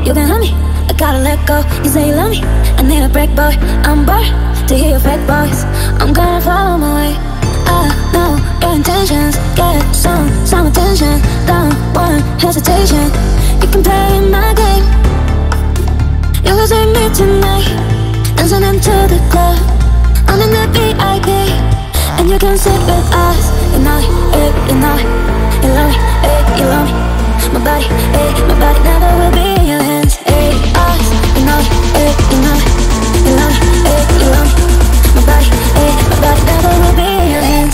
You can have me, I gotta let go. You say you love me, I need a break, boy. I'm bored to hear your fake voice. I'm gonna follow my way. I know your intentions, get some attention. Don't want hesitation. You can play my game. You will see me tonight, dancing into the club. I'm in the VIP, and you can sit with us. You know it, you know it. You love me, you love me. My body never will be in your hands. Us, you know it, you know it. You love me, you love me. My body never will be in your hands.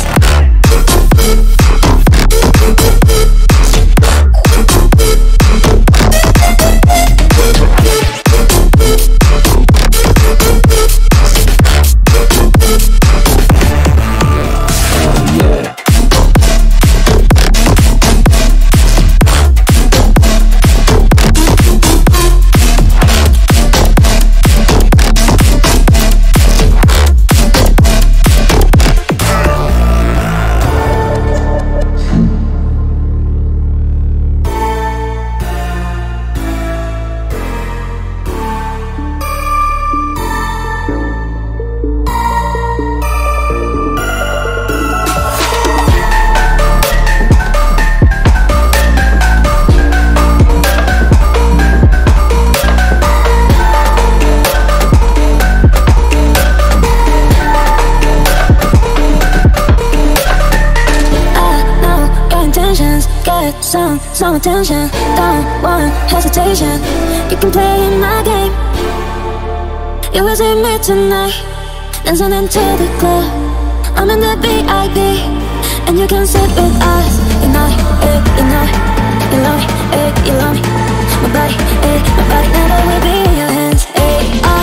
Some attention, don't want hesitation. You can play my game. You will see me tonight, dancing into the club. I'm in the VIP, and you can sit with us. You know it, you know it. You love me, you love me. My body never will be in your hands.